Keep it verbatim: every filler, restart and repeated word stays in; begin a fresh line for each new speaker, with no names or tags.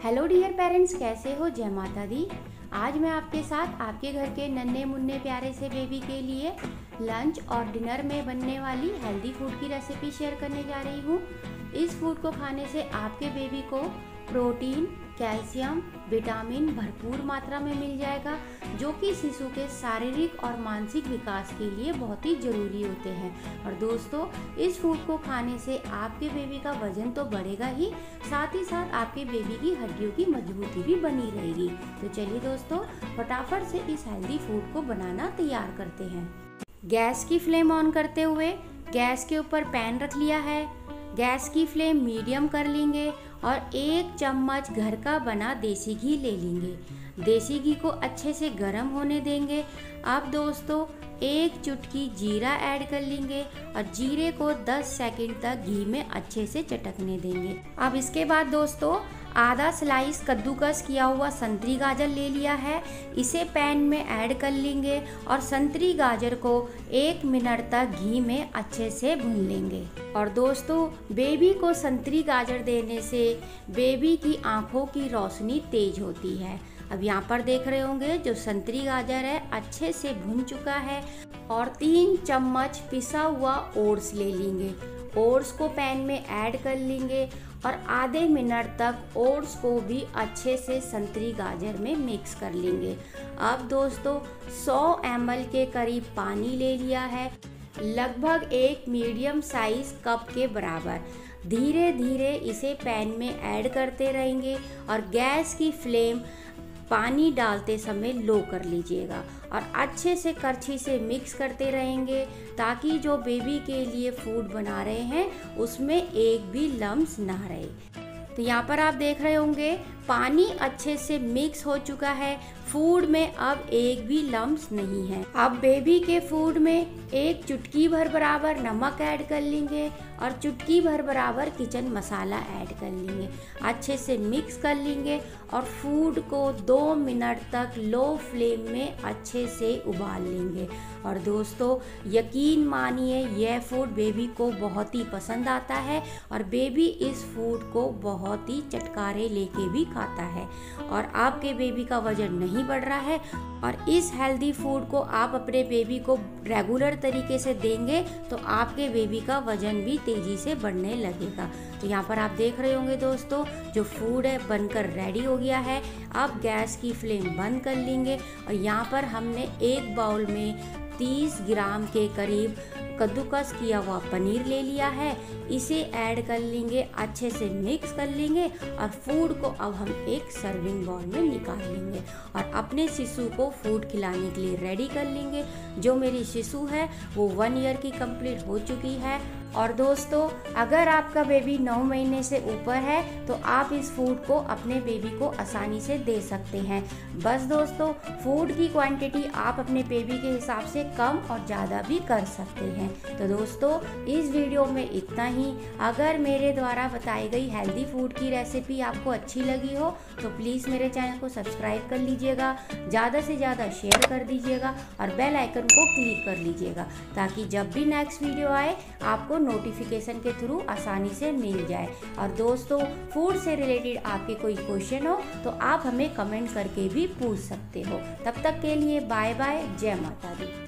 Hello dear parents, कैसे हो? जय माता दी। आज मैं आपके साथ आपके घर के नन्हे मुन्ने प्यारे से बेबी के लिए लंच और डिनर में बनने वाली हेल्दी फूड की रेसिपी शेयर करने जा रही हूँ। इस फूड को खाने से आपके बेबी को प्रोटीन, कैल्शियम, विटामिन भरपूर मात्रा में मिल जाएगा, जो कि शिशु के शारीरिक और मानसिक विकास के लिए बहुत ही ज़रूरी होते हैं। और दोस्तों, इस फूड को खाने से आपके बेबी का वजन तो बढ़ेगा ही, साथ ही साथ आपके बेबी की हड्डियों की मजबूती भी बनी रहेगी। तो चलिए दोस्तों, फटाफट से इस हेल्दी फूड को बनाना तैयार करते हैं। गैस की फ्लेम ऑन करते हुए गैस के ऊपर पैन रख लिया है। गैस की फ्लेम मीडियम कर लेंगे और एक चम्मच घर का बना देसी घी ले लेंगे। देसी घी को अच्छे से गर्म होने देंगे। अब दोस्तों, एक चुटकी जीरा ऐड कर लेंगे और जीरे को दस सेकंड तक घी में अच्छे से चटकने देंगे। अब इसके बाद दोस्तों, आधा स्लाइस कद्दूकस किया हुआ संतरी गाजर ले लिया है, इसे पैन में ऐड कर लेंगे और संतरी गाजर को एक मिनट तक घी में अच्छे से भून लेंगे। और दोस्तों, बेबी को संतरी गाजर देने से बेबी की आंखों की रोशनी तेज होती है। अब यहाँ पर देख रहे होंगे, जो संतरी गाजर है अच्छे से भुन चुका है। और तीन चम्मच पिसा हुआ ओट्स ले लेंगे। ओट्स को पैन में ऐड कर लेंगे और आधे मिनट तक ओट्स को भी अच्छे से संतरी गाजर में मिक्स कर लेंगे। अब दोस्तों, सौ एम एल के करीब पानी ले लिया है, लगभग एक मीडियम साइज कप के बराबर। धीरे धीरे इसे पैन में ऐड करते रहेंगे और गैस की फ्लेम पानी डालते समय लो कर लीजिएगा और अच्छे से करछी से मिक्स करते रहेंगे, ताकि जो बेबी के लिए फूड बना रहे हैं उसमें एक भी लम्स ना रहे। तो यहाँ पर आप देख रहे होंगे, पानी अच्छे से मिक्स हो चुका है। फूड में अब एक भी लम्स नहीं है। अब बेबी के फूड में एक चुटकी भर बराबर नमक ऐड कर लेंगे और चुटकी भर बराबर किचन मसाला ऐड कर लेंगे। अच्छे से मिक्स कर लेंगे और फूड को दो मिनट तक लो फ्लेम में अच्छे से उबाल लेंगे। और दोस्तों, यकीन मानिए, यह फूड बेबी को बहुत ही पसंद आता है और बेबी इस फूड को बहुत ही चटकारे लेके भी खाता है। और आपके बेबी का वजन नहीं बढ़ रहा है और इस हेल्दी फूड को आप अपने बेबी को रेगुलर तरीके से देंगे तो आपके बेबी का वजन भी तेजी से बढ़ने लगेगा। तो यहाँ पर आप देख रहे होंगे दोस्तों, जो फूड है बनकर रेडी हो गया है। अब गैस की फ्लेम बंद कर लेंगे और यहाँ पर हमने एक बाउल में तीस ग्राम के करीब कद्दूकस किया हुआ पनीर ले लिया है, इसे ऐड कर लेंगे, अच्छे से मिक्स कर लेंगे और फूड को अब हम एक सर्विंग बाउल में निकाल लेंगे और अपने शिशु को फूड खिलाने के लिए रेडी कर लेंगे। जो मेरी शिशु है वो वन ईयर की कंप्लीट हो चुकी है। और दोस्तों, अगर आपका बेबी नौ महीने से ऊपर है तो आप इस फूड को अपने बेबी को आसानी से दे सकते हैं। बस दोस्तों, फूड की क्वांटिटी आप अपने बेबी के हिसाब से कम और ज़्यादा भी कर सकते हैं। तो दोस्तों, इस वीडियो में इतना ही। अगर मेरे द्वारा बताई गई हेल्दी फूड की रेसिपी आपको अच्छी लगी हो तो प्लीज़ मेरे चैनल को सब्सक्राइब कर लीजिएगा, ज़्यादा से ज़्यादा शेयर कर दीजिएगा और बेल आइकन को क्लिक कर लीजिएगा, ताकि जब भी नेक्स्ट वीडियो आए आपको नोटिफिकेशन के थ्रू आसानी से मिल जाए। और दोस्तों, फूड से रिलेटेड आपके कोई क्वेश्चन हो तो आप हमें कमेंट करके भी पूछ सकते हो। तब तक के लिए बाय बाय, जय माता दी।